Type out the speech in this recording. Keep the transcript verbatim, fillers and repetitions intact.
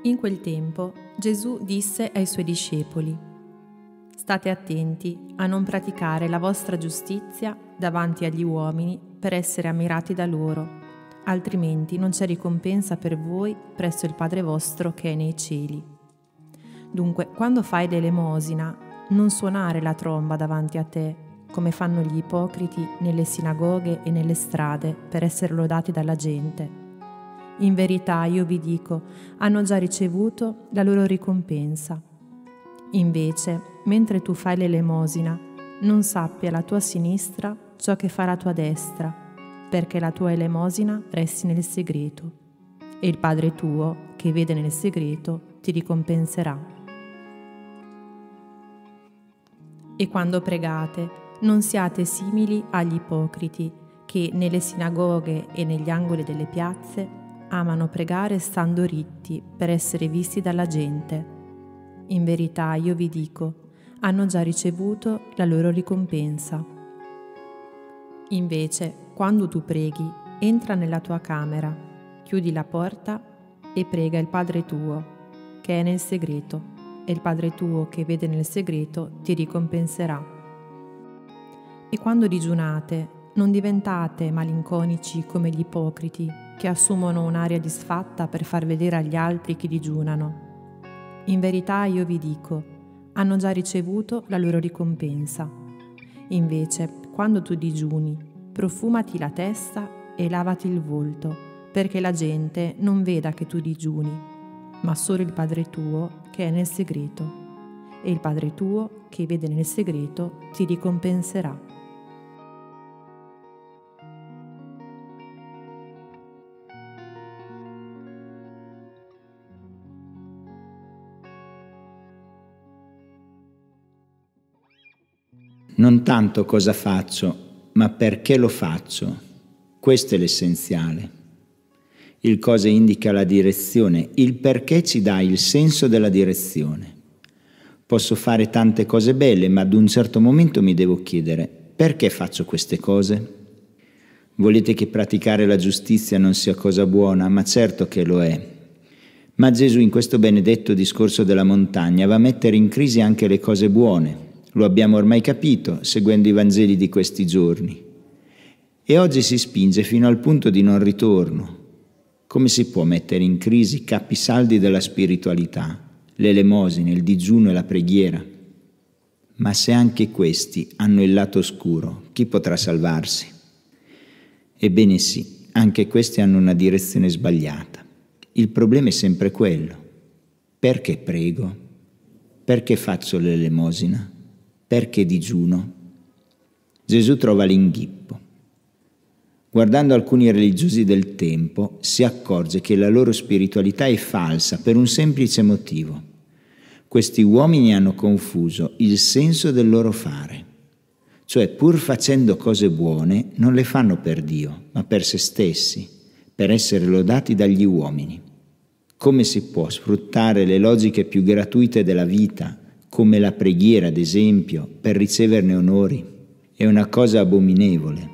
In quel tempo Gesù disse ai suoi discepoli: «State attenti a non praticare la vostra giustizia davanti agli uomini per essere ammirati da loro, altrimenti non c'è ricompensa per voi presso il Padre vostro che è nei cieli. Dunque, quando fai l'elemosina, non suonare la tromba davanti a te, come fanno gli ipocriti nelle sinagoghe e nelle strade per essere lodati dalla gente. In verità, io vi dico, hanno già ricevuto la loro ricompensa. Invece, mentre tu fai l'elemosina, non sappia la tua sinistra ciò che fa la tua destra, perché la tua elemosina resti nel segreto, e il Padre tuo, che vede nel segreto, ti ricompenserà. E quando pregate, non siate simili agli ipocriti, che nelle sinagoghe e negli angoli delle piazze amano pregare stando ritti per essere visti dalla gente. In verità, io vi dico, hanno già ricevuto la loro ricompensa. Invece, quando tu preghi, entra nella tua camera, chiudi la porta e prega il Padre tuo, che è nel segreto, e il Padre tuo che vede nel segreto ti ricompenserà. E quando digiunate, non diventate malinconici come gli ipocriti, che assumono un'aria disfatta per far vedere agli altri che digiunano. In verità io vi dico, hanno già ricevuto la loro ricompensa. Invece, quando tu digiuni, profumati la testa e lavati il volto, perché la gente non veda che tu digiuni, ma solo il Padre tuo che è nel segreto. E il Padre tuo che vede nel segreto ti ricompenserà. Non tanto cosa faccio, ma perché lo faccio. Questo è l'essenziale. Il cosa indica la direzione, il perché ci dà il senso della direzione. Posso fare tante cose belle, ma ad un certo momento mi devo chiedere: perché faccio queste cose? Volete che praticare la giustizia non sia cosa buona? Ma certo che lo è. Ma Gesù in questo benedetto discorso della montagna va a mettere in crisi anche le cose buone. Lo abbiamo ormai capito seguendo i Vangeli di questi giorni. E oggi si spinge fino al punto di non ritorno. Come si può mettere in crisi i capisaldi della spiritualità, l'elemosina, il digiuno e la preghiera? Ma se anche questi hanno il lato oscuro, chi potrà salvarsi? Ebbene sì, anche questi hanno una direzione sbagliata. Il problema è sempre quello. Perché prego? Perché faccio l'elemosina? Perché digiuno? Gesù trova l'inghippo. Guardando alcuni religiosi del tempo, si accorge che la loro spiritualità è falsa per un semplice motivo. Questi uomini hanno confuso il senso del loro fare. Cioè, pur facendo cose buone, non le fanno per Dio, ma per se stessi, per essere lodati dagli uomini. Come si può sfruttare le logiche più gratuite della vita, come la preghiera ad esempio, per riceverne onori? È una cosa abominevole.